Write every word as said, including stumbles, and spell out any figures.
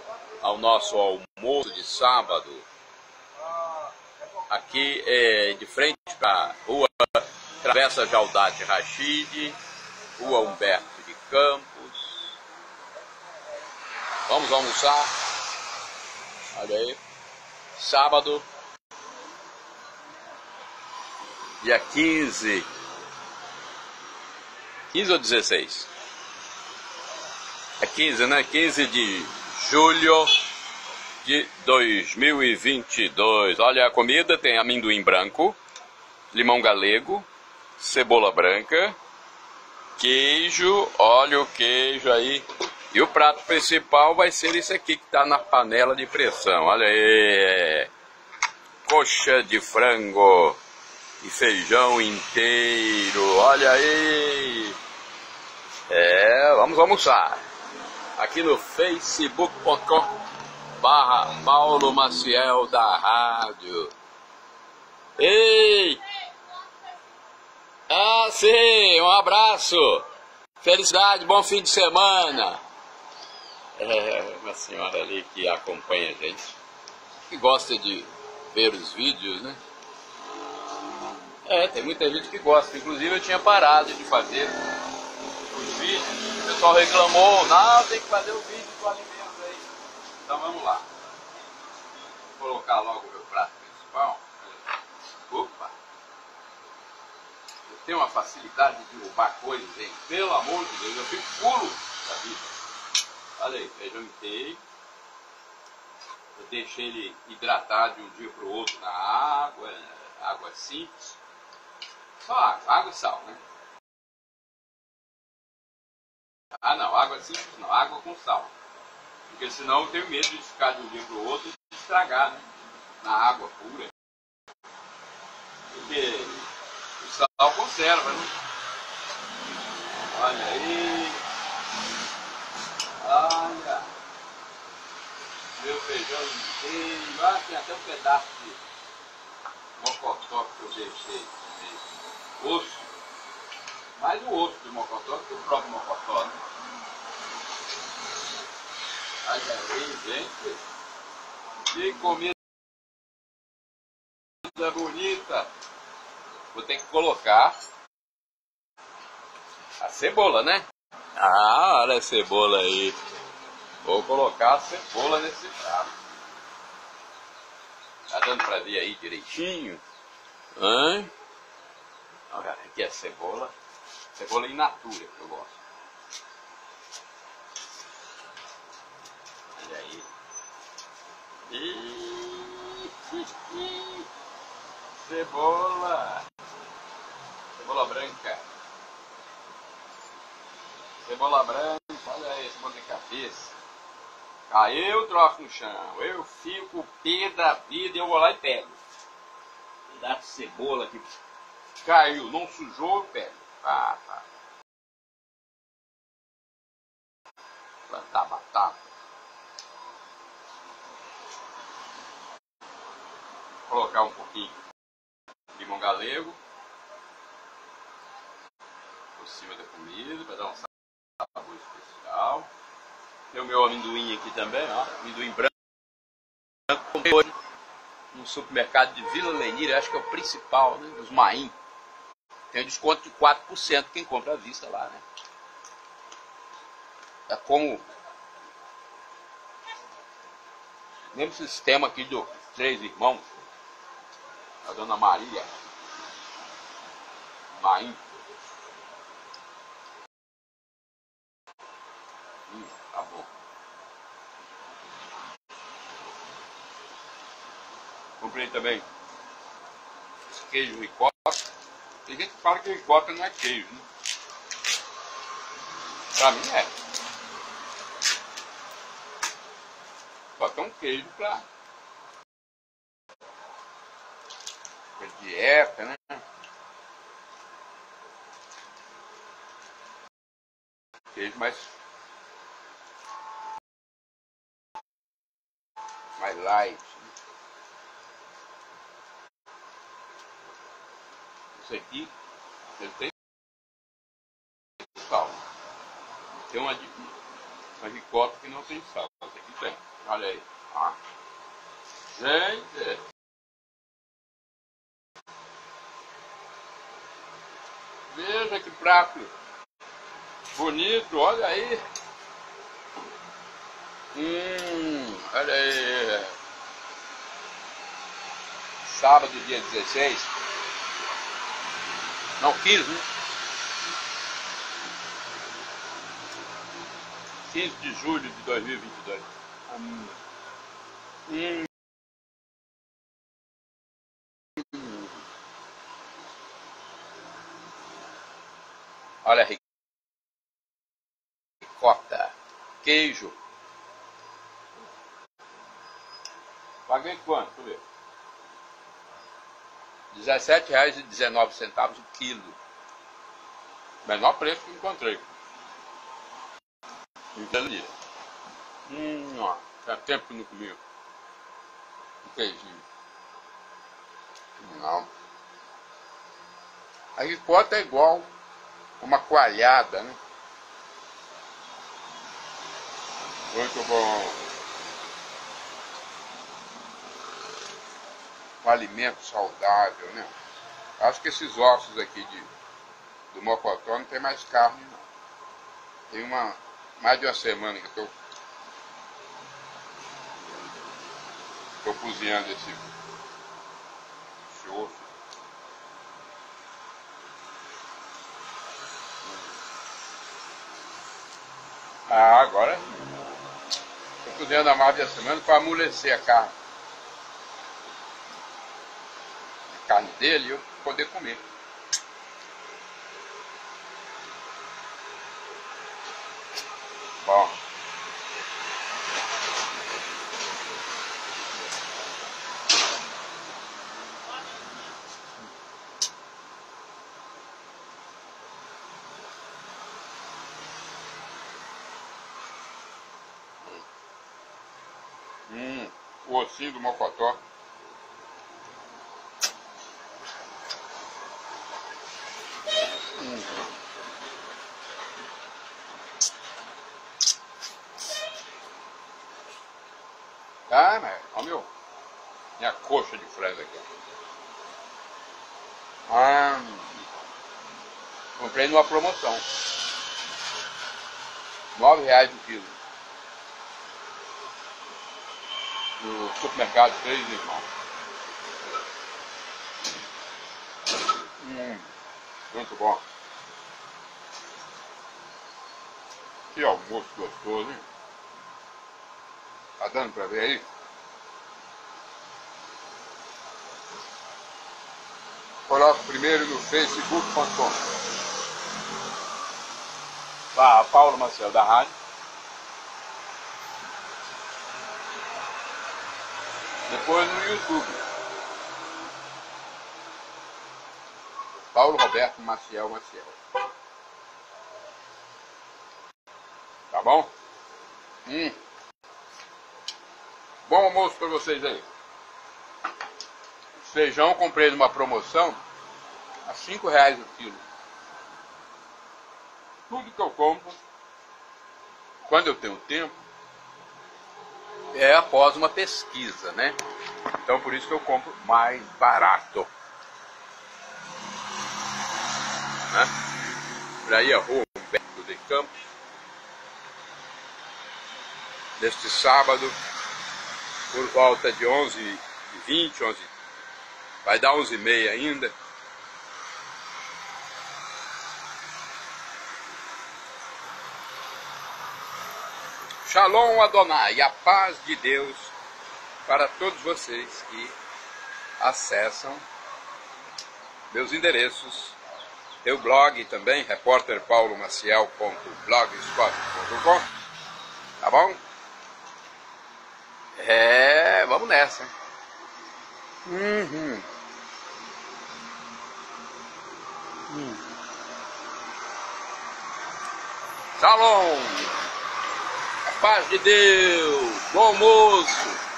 ao nosso almoço de sábado. Aqui é de frente para a rua Travessa Jaldate Rachid, rua Humberto de Campos. Vamos almoçar. Olha aí. Sábado, dia quinze. quinze ou dezesseis? É quinze, né? quinze de julho de dois mil e vinte e dois. Olha a comida, tem amendoim branco, limão galego, cebola branca, queijo, olha o queijo aí. E o prato principal vai ser esse aqui que está na panela de pressão. Olha aí, coxa de frango e feijão inteiro. Olha aí. É, vamos almoçar. Aqui no facebook ponto com barra Paulo Maciel da Rádio. Ei! Ah, sim! Um abraço! Felicidade, bom fim de semana! É, uma senhora ali que acompanha a gente, que gosta de ver os vídeos, né? É, tem muita gente que gosta. Inclusive eu tinha parado de fazer os vídeos. O pessoal reclamou, não, tem que fazer o vídeo do alimento aí. Então vamos lá. Vou colocar logo o meu prato principal. Opa! Eu tenho uma facilidade de derrubar coisas, hein? Pelo amor de Deus, eu fico puro da vida. Olha aí, feijão inteiro. Eu deixei ele hidratar de um dia para o outro na água, água simples. Só água, água e sal, né? Ah não, água simples não, água com sal. Porque senão eu tenho medo de ficar de um dia para o outro e estragar, né? Na água pura. Porque o sal conserva, né? Olha aí. Olha. Meu feijão inteiro. Ah, tem até um pedaço de mocotó que eu deixei. Osso. Mais o osso do mocotó que o próprio mocotó, né? Olha aí, gente. Que comida bonita. Vou ter que colocar a cebola, né? Ah, olha a cebola aí. Vou colocar a cebola nesse prato. Tá dando pra ver aí direitinho? Hã? Olha, aqui é a cebola. Cebola in natura que eu gosto. Olha aí. E... Cebola. Cebola branca. Cebola branca. Olha aí, cebola de cabeça. Aí eu troco no chão. Eu fico pé da vida e eu vou lá e pego. Um pedaço de cebola que caiu, não sujou, eu pego. Ah, tá. Plantar batata. Vou colocar um pouquinho de limão galego por cima da comida para dar um sabor especial. Tem o meu amendoim aqui também, ó, amendoim branco. Comprei hoje no supermercado de Vila Lenira, acho que é o principal, né, dos Maim. Tem um desconto de quatro por cento quem compra à vista lá, né? É como o mesmo sistema aqui do Três Irmãos, a Dona Maria Maim. Hum, tá bom. Comprei também esse queijo ricota. Tem gente que fala que ricota não é queijo, né? Pra mim é. Só tem um queijo pra, pra dieta, né? Queijo mais mais light. Isso aqui ele tem sal. Tem uma, uma ricota que não tem sal. Essa aqui tem. Olha aí. Ó. Gente. Veja que prato bonito, olha aí. Hum, olha aí. Sábado, dia dezesseis. Não, quinze, né? quinze de julho de dois mil e vinte e dois. Hum. Hum. Olha a ricota, queijo. Paguei quanto? Deixa eu ver. dezessete reais e dezenove centavos o quilo. Menor preço que encontrei. Entendi. Hum, ó. Faz tempo que não comi um queijinho. Não. A ricota é igual uma coalhada, né? Muito bom. Um alimento saudável, né? Acho que esses ossos aqui de, do mocotó não tem mais carne, não. Tem uma, mais de uma semana que eu tô, tô cozinhando esse, esse osso. Ah, agora tô cozinhando há mais de uma semana para amolecer a carne. A carne dele e eu poder comer. Bom. Hum, o ossinho do mocotó. Hum. Ah, mas, ó meu, minha coxa de frango aqui. Ah, comprei numa promoção. Nove reais o quilo. No supermercado Três Irmãos. Hum, muito bom. Que almoço gostoso, hein? Tá dando pra ver aí? Coloco primeiro no facebook ponto com. Barra Paulo Maciel da Rádio. Depois no YouTube. Paulo Roberto Maciel Maciel. Tá bom? Hum. Bom almoço para vocês aí. Feijão comprei numa promoção a cinco reais o quilo. Tudo que eu compro, quando eu tenho tempo, é após uma pesquisa, né? Então por isso que eu compro mais barato. Né? Por aí a rua Humberto de Campos. Neste sábado, por volta de onze e vinte, onze, vai dar onze e meia ainda. Shalom Adonai, a paz de Deus para todos vocês que acessam meus endereços, meu blog também, repórter paulo maciel ponto blogspot ponto com, tá bom? É, vamos nessa. Uhum. Hum. Shalom, a paz de Deus, bom almoço.